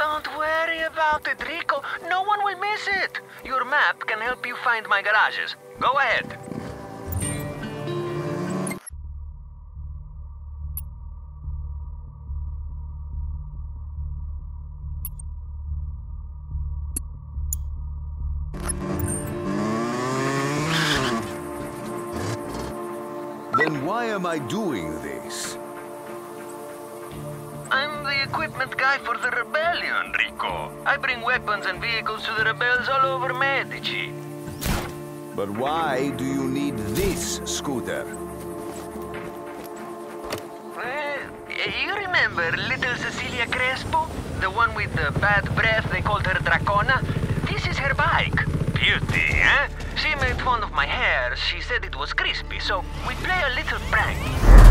Don't worry about it, Rico. No one will miss it. Your map can help you find my garages. Go ahead. Then why am I doing this? I'm the equipment guy for the rebellion, Rico. I bring weapons and vehicles to the rebels all over Medici. But why do you need this scooter? You remember little Cecilia Crespo? The one with the bad breath, they called her Dracona? This is her bike. Beauty, eh? She made fun of my hair. She said it was crispy, so we play a little prank.